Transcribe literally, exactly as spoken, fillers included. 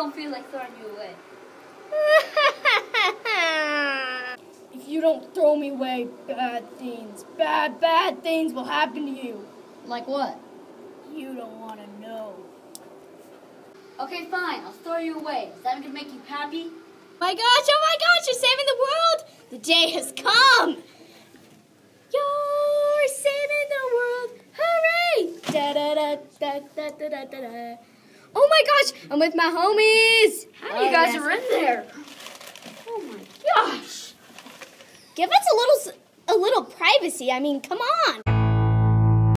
don't feel like throwing you away. If you don't throw me away, bad things, bad, bad things will happen to you. Like what? You don't want to know. Okay, fine. I'll throw you away. Is that going to make you happy? My gosh, oh my gosh, you're saving the world! The day has come! You're saving the world! Hooray! Da da da da da da da da da. Oh my gosh, I'm with my homies! How many oh, guys yes. are in there? Oh my gosh! Give us a little, a little privacy. I mean, come on!